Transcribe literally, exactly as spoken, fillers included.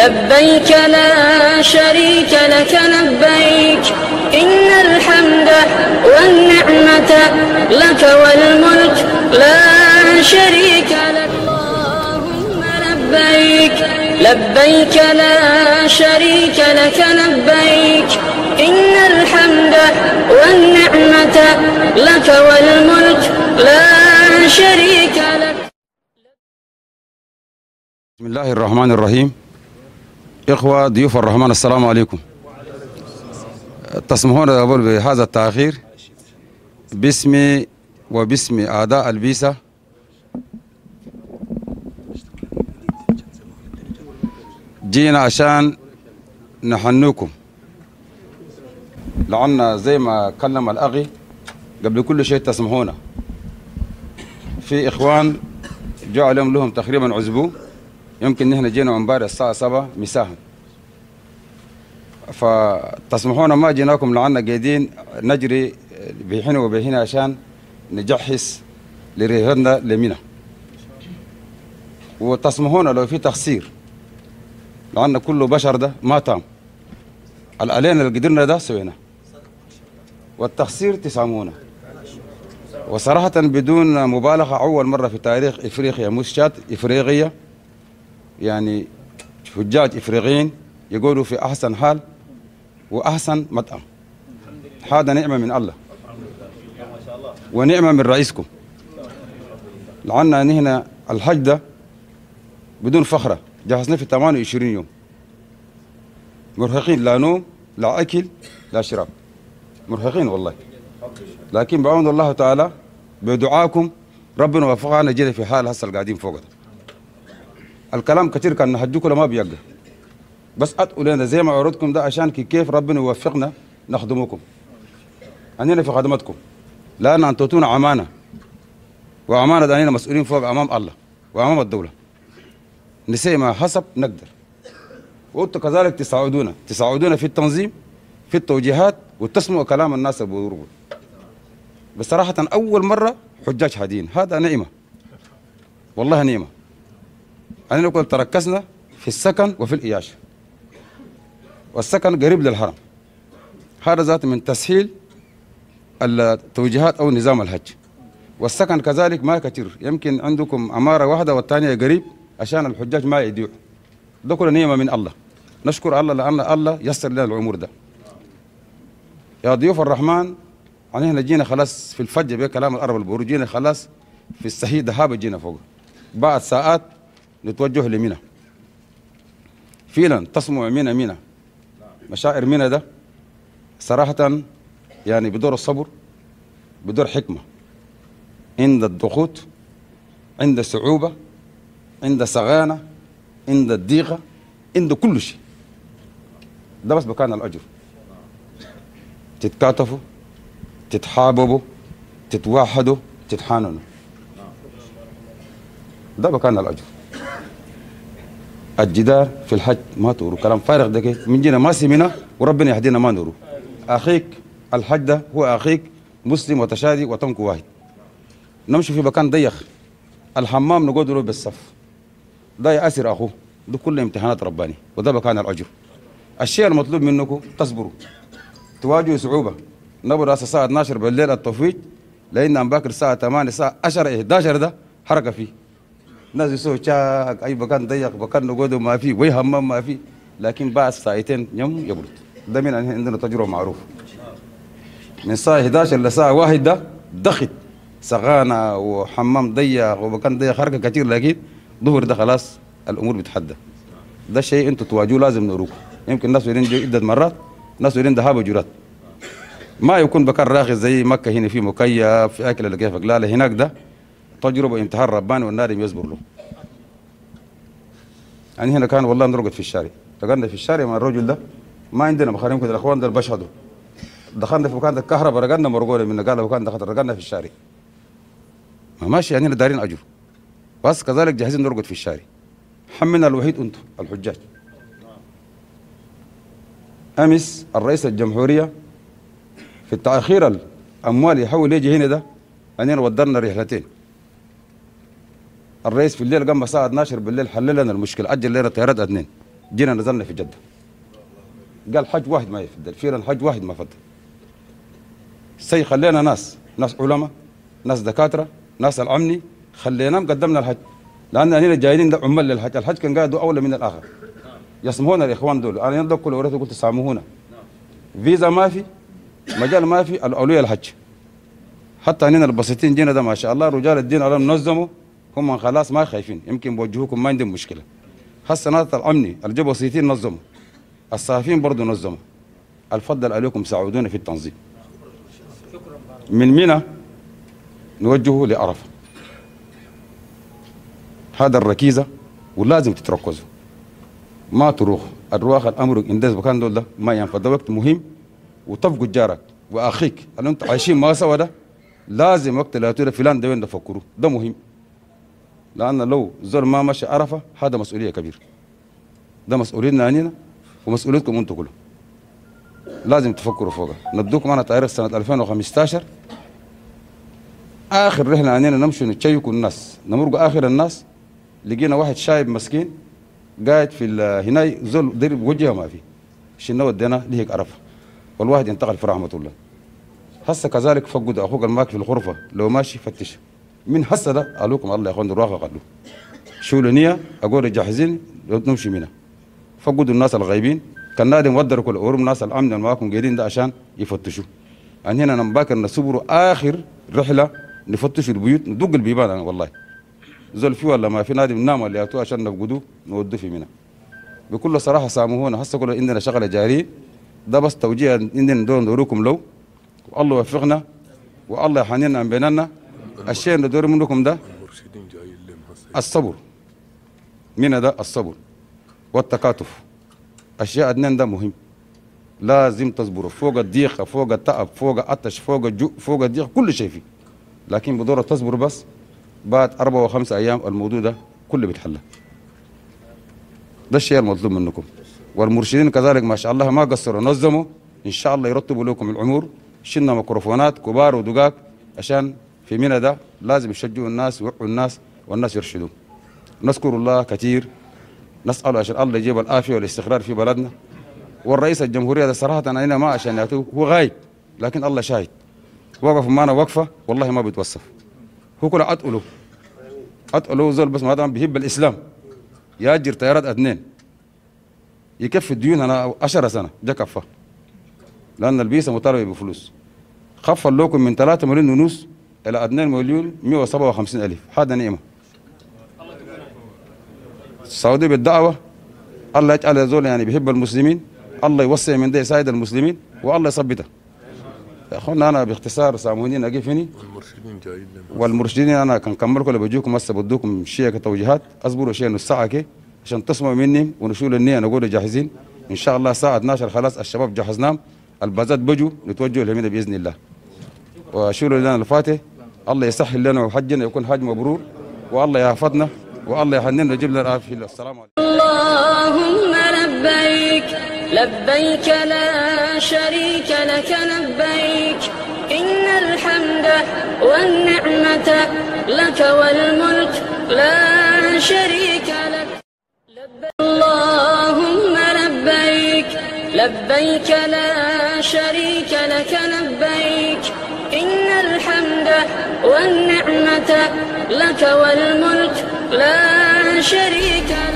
لبيك لا شريك لك لبيك إن الحمد والنعمة لك والملك لا شريك لك اللهم لبيك لبيك لا شريك لك لبيك إن الحمد والنعمة لك والملك لا شريك لك. بسم الله الرحمن الرحيم. إخوة ضيوف الرحمن السلام عليكم. تسمحون قبل بهذا التأخير باسمي وباسم أعضاء البيسة جينا عشان نحنوكم، لعنا زي ما كلم الأخي قبل كل شيء تسمحونا في إخوان جاء اليوم لهم تقريبا أسبوع، يمكن نحن جينا امبارح الساعة سبعة مساء، فتسمحونا ما جيناكم لعنا قاعدين نجري بحين وبحين عشان نجهز لرحلتنا لمنى، وتسمحونا لو في تقصير لأن كل بشر ده ما تام، الألين اللي قدرنا ده سوينا والتقصير تسامونا. وصراحة بدون مبالغة أول مرة في تاريخ إفريقيا مش شات إفريقية يعني حجاج إفريقيين يقولوا في أحسن حال وأحسن مطعم. هذا نعمة من الله ونعمة من رئيسكم، لعنا نحن الحج ده بدون فخرة جهزناه في ثمانية وعشرين يوم، مرهقين لا نوم لا أكل لا شراب، مرهقين والله، لكن بعون الله تعالى بدعاكم ربنا وفقنا جينا في حال هسه قاعدين فوق ده. الكلام كثير كان نحجوكم ما بيقى، بس أدعوا لنا زي ما عرضكم ده عشان كيف ربنا يوفقنا نخدمكم، أننا في خدمتكم، لأن أنتم أمانة، وأمانة أننا مسؤولين فوق أمام الله وأمام الدولة، نسي ما حسب نقدر، وأنتم كذلك تساعدونا تساعدونا في التنظيم في التوجيهات وتسمعوا كلام الناس اللي بيضربوا. بصراحة أول مرة حجاج هادين، هذا نعمة والله نعمة. أنا نقول تركزنا في السكن وفي الإياش، والسكن قريب للحرم، هذا ذات من تسهيل التوجيهات أو نظام الحج، والسكن كذلك ما كثير، يمكن عندكم عمارة واحدة والثانية قريب عشان الحجاج ما يضيعوا، ده كله نعمة من الله، نشكر الله لأن الله يسر لنا الأمور ده. يا ضيوف الرحمن، احنا جينا خلاص في الفجر بكلام الأرب البورو، جينا خلاص في الصحيح دهابة جينا فوق، بعد ساعات نتوجه لمنى. فعلا تسمع منى منى مشاعر منى ده صراحة يعني بدور الصبر، بدور حكمة، عند الضغوط، عند الصعوبة، عند السغانة، عند الضيقة، عند كل شيء، ده بس مكان الأجر. تتكاتفوا، تتحاببوا، تتوحدوا، تتحاننوا، ده مكان الأجر. الجدار في الحج ما تورو كلام فارغ ده كيف من جينا ما سمينا وربنا يهدينا ما نورو. أخيك الحج ده هو أخيك مسلم وتشادي وتنكو واحد. نمشي في مكان ضيق، الحمام نقعد له بالصف، ده يأسر أخوه، ده كله امتحانات رباني، وده مكان الأجر. الشيء المطلوب منكم تصبروا، تواجهوا صعوبة، نبرة الساعة اثناشر بالليل التوفيق لأن أم باكر الساعة ثمانية الساعة عشرة إحدى عشر ده حركة فيه، الناس يسووا شاك أي مكان ضيق مكان نقعدوا ما فيه وي همام ما فيه، لكن بعد ساعتين يوم يبرد، ده من عندنا تجربة معروف. من الساعة احدى عشر لساعة واحد ده ضغط سغانة وحمام ضيق ومكان ضيق حركة كثير، لكن ظهر ده خلاص الأمور بتحدى. ده شيء أنتوا تواجهوه لازم نروكم. يمكن الناس يرين جو عدة مرات، الناس يرين دهابة جرات، ما يكون بكر راخي زي مكة هنا في مكيف في أكل اللي كيفك، لا لا هناك ده تجربة امتحان رباني والنادم يصبر له. يعني هنا كان والله نرقد في الشارع، رقدنا في الشارع مع الرجل ده، ما عندنا مخاريم كده الأخوان ده بشهدوا، دخلنا في مكان الكهرباء رقدنا مرقودة من قال مكان دخلت رقدنا في الشارع، ما ماشي يعني دارين أجر، بس كذلك جاهزين نرقد في الشارع. حملنا الوحيد أنتم الحجاج. أمس الرئيس الجمهورية في التأخير الأموال يحاول يجي هنا ده أننا ودرنا رحلتين. الرئيس في الليل قام الساعة اثناشر بالليل حل لنا المشكلة، أجل لنا طيارات اثنين جينا نزلنا في جدة، قال حج واحد ما يفضل، فعلا حج واحد ما فضل. سي خلينا ناس ناس علماء، ناس دكاترة، ناس الأمني، خليناهم قدمنا الحج، لأن أنا جايين ده عمال للحج، الحج كان قاعد أولى من الآخر. يسمونا الإخوان دول، أنا يندق كل ورثة قلت سامحونا، فيزا ما في، مجال ما في، الأولوية الحج. حتى أننا البسيطين جينا ده ما شاء الله رجال الدين عليهم نظموا، هم خلاص ما خايفين، يمكن بوجهوكم ما عندهم مشكلة. هسه ناس الأمني الجو بسيطين نظموا، الصحفيين برضه نظموا. الفضل عليكم ساعدونا في التنظيم. من منى نوجهه لعرفة، هذا الركيزة ولازم تتركزوا، ما تروح الرواخ الأمر إنداز بكان دول ده ما ينفع، ده وقت مهم. وتفقد جارك وأخيك اللي أنتم عايشين ما سوا ده، لازم وقت لا تقول فلان ده وين تفكروا، ده مهم. لأن لو زول ما مشى عرفة هذا مسؤولية كبيرة، ده مسؤوليتنا عنينا ومسؤوليتكم أنتم كلهم، لازم تفكروا فوقها. ندوكم أنا تاريخ سنة ألفين وخمسطاشر آخر رحلة عنينا نمشي نتشيكوا الناس، نمرق آخر الناس لقينا واحد شايب مسكين قاعد في هناي زول ضرب وجهه ما في، شلنا ودينا لهيك عرفة، والواحد ينتقل في رحمة الله. هسه كذلك فقد أخوك الماك في الغرفة لو ماشي فتش من هسه ده قالوكم الله يا اخوان الراقه قالوا شو لنية اقول جاهزين نمشي منها. فقدوا الناس الغايبين، كان نادم ودروا كل أورم ناس الامن اللي معاكم قاعدين ده عشان يفتشوا. يعني هنا نباكر نصبروا اخر رحله نفتشوا البيوت، ندق البيبان. أنا والله زول في ولا ما في نادم نام اللي ياتوا عشان نفقدوه نودوه في منى. بكل صراحه سامحونا، هسه كل عندنا شغله جاريه، ده بس توجيه عندنا ندور ندوركم لو والله يوفقنا والله يحنينا عن بيننا. الشيء اللي ندور منكم ده الصبر، من ده الصبر والتكاتف، اشياء اثنين ده مهم، لازم تصبروا فوق الضيق فوق التعب فوق العطش فوق الجوع فوق الضيق كل شيء فيه، لكن بدور تصبر بس بعد أربعة وخمسة أيام الموضوع ده كله بيتحل. ده الشيء المطلوب منكم، والمرشدين كذلك ما شاء الله ما قصروا، نظموا إن شاء الله يرتبوا لكم الأمور. شلنا ميكروفونات كبار ودقاق عشان في منى ده لازم يشجعوا الناس ويوعوا الناس والناس يرشدوا. نذكر الله كثير، نسأله عشان الله يجيب العافية والاستقرار في بلدنا. والرئيس الجمهورية ده صراحة أنا ما عشان يعطيه، هو غايب لكن الله شاهد، وقف معنا وقفة والله ما بيتوصف. هو كله أتقله أتقله زول بس ما دام بيحب الإسلام يأجر طيارات اثنين يكفي الديون. أنا عشرة سنة جا كفى لأن البيسة مطالبة بفلوس، خفض لكم من ثلاثة مليون ونص إلى اثنين مليون مئة وسبعة وخمسين ألف. هذا نعمة السعودية بالدعوة. الله يجعل زول يعني بيحب المسلمين، الله يوسع من ده يساعد المسلمين والله يثبته. يا اخوانا انا باختصار سامحوني اقف هنا، والمرشدين جايين والمرشدين انا كان كمل كل بجوكم هسه بدوكم شيء كتوجيهات، اصبروا شيء نص ساعه كده عشان تسمعوا مني ونشيل النيه نقول جاهزين ان شاء الله. الساعه اثناشر خلاص الشباب جهزناهم، البازات بجوا نتوجهوا لهنا باذن الله. وشيلوا لنا الفاتح، الله يسهل لنا وحجنا يكون حج مبرور، والله يحفظنا والله يحننا ويجيب لنا العافيه. السلام عليكم. اللهم لبيك لبيك لا شريك لك لبيك، إن الحمد والنعمة لك والملك لا شريك لك. لبيك اللهم لبيك لبيك لا شريك لك لبيك، إن الحمد والنعمة لك والملك لا شريك لك.